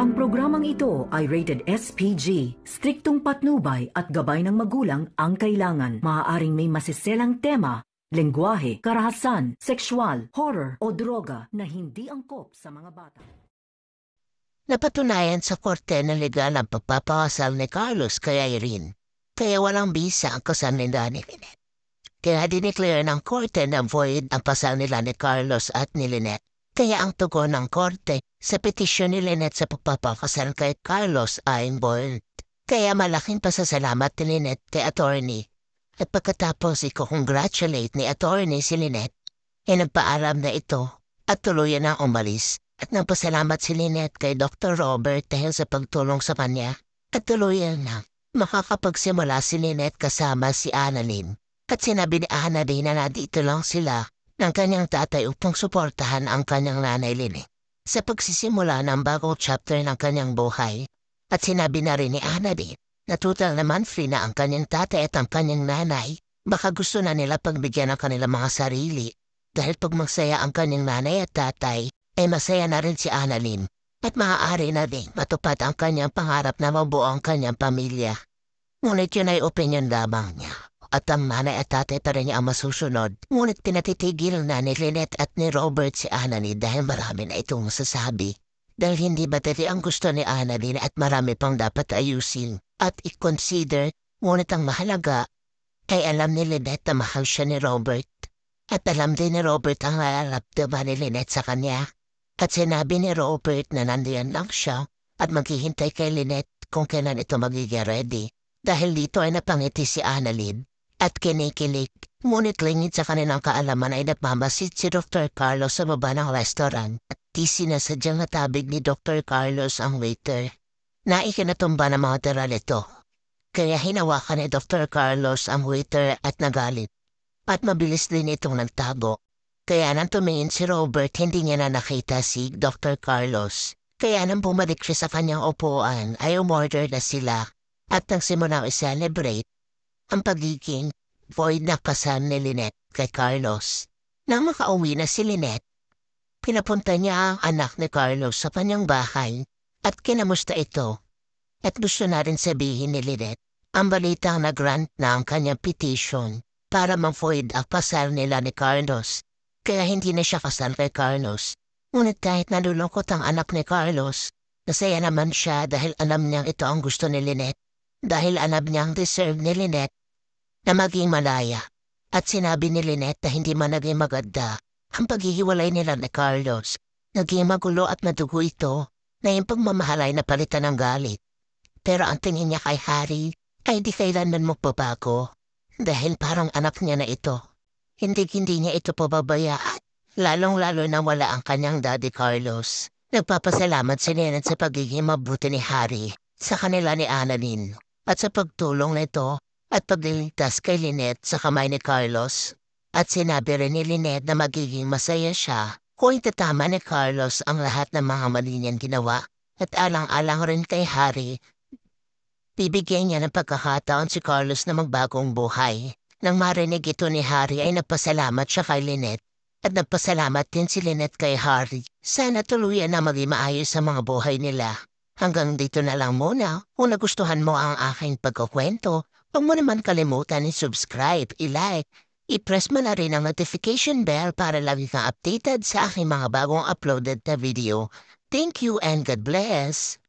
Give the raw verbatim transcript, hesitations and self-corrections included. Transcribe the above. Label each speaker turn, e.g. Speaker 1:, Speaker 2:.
Speaker 1: Ang programang ito ay rated S P G. Striktong patnubay at gabay ng magulang ang kailangan. Maaaring may masiselang tema, lengguwahe, karahasan, sexual, horror o droga na hindi angkop sa mga bata.
Speaker 2: Napatunayan sa korte na legal ang pagpapakasal ni Carlos kay Irene, kaya walang bisa ang kasal nila ni Lynette. Kaya dineclare ng korte na void ang pasal nila ni Carlos at ni Lynette. Kaya ang tugon ng korte sa petisyon ni Lynette sa pagpapakasal kay Carlos ay void. Kaya malaking pasasalamat ni Lynette kay attorney. At pagkatapos i-congratulate ni attorney si Lynette, ay nagpaalam na ito at tuluyan na umalis. At nagpasalamat si Lynette kay Doctor Robert dahil sa pagtulong sa kanya. At tuluyan na makakapagsimula si Lynette kasama si Annalyn. At sinabi ni Annalyn na nandito lang sila ng kanyang tatay upang suportahan ang kanyang nanay Lynette sa pagsisimula ng bagong chapter ng kanyang buhay. At sinabi na rin ni Annalyn na total naman free na ang kanyang tatay at ang kanyang nanay. Baka gusto na nila pagbigyan ng kanilang mga sarili dahil pag magsaya ang kanyang nanay at tatay, ay masaya na rin si Annalyn at maaari na din matupad ang kanyang pangarap na mabuo ang kanyang pamilya. Ngunit yun ay opinion lamang niya. At ang nanay at tatay pa rin niya ang masusunod. Ngunit pinatitigil na ni Lynette at ni Robert si Annalyn dahil marami na itong masasabi. Dahil hindi bateri ang gusto ni Annalyn at marami pang dapat ayusin at i-consider. Ngunit ang mahalaga ay alam ni Lynette na mahal siya ni Robert. At alam din ni Robert ang nararamdaman ni Lynette sa kanya. At sinabi ni Robert na nandiyan lang siya at maghihintay kay Lynette kung kailan ito magiging ready. Dahil dito ay napangiti si Annalyn at kinikilig. Ngunit lingid sa kanilang kaalaman ay napamasid si Doctor Carlos sa baba ng restaurant at di sinasadyang natabig ni Doctor Carlos ang waiter na ikinatumba ng mga tira nito. Kaya hinawakan ni Doctor Carlos ang waiter at nagalit. At mabilis din itong nagtago. Kaya nang tumingin si Robert, hindi niya na nakita si Doctor Carlos. Kaya nang bumalik siya sa kanyang upuan, ay umorder na sila at nagsimulang i-celebrate ang pagiging void na kasal ni Lynette kay Carlos. Nang makauwi na si Lynette, pinapunta niya ang anak ni Carlos sa kanyang bahay at kinamusta ito. At gusto na rin sabihin ni Lynette ang balitang na-grant na ang kanyang petition para ma-void ang kasal nila ni Carlos. Kaya hindi na siya kasal kay Carlos. Ngunit kahit nalulungkot ang anak ni Carlos, nasaya naman siya dahil alam niyang ito ang gusto ni Lynette. Dahil alam niyang deserve ni Lynette na maging malaya. At sinabi ni Lynette na hindi man naging maganda ang paghihiwalay nila ni Carlos. Naging magulo at madugo ito na yung pagmamahalay na palitan ng galit. Pero ang tingin niya kay Harry ay di kailanman magbabago dahil parang anak niya na ito. Hindi-hindi niya ito pababayaan, lalong-lalo na wala ang kanyang daddy Carlos. Nagpapasalamat si Lynette sa pagiging mabuti ni Harry sa kanila ni Annalyn at sa pagtulong nito at pagliligtas kay Lynette sa kamay ni Carlos. At sinabi rin ni Lynette na magiging masaya siya kung itatama ni Carlos ang lahat ng mga mali niyang ginawa at alang-alang rin kay Harry. Bibigyan niya ng pagkakataon si Carlos na magbagong buhay. Nang marinig ito ni Harry ay nagpasalamat siya kay Lynette at nagpasalamat din si Lynette kay Harry. Sana tuluyan na maging maayos sa mga buhay nila. Hanggang dito na lang muna. Kung nagustuhan mo ang aking pagkukwento, huwag mo naman kalimutan i-subscribe, i-like, i-press mo na rin ang notification bell para lagi kang updated sa aking mga bagong uploaded na video. Thank you and God bless!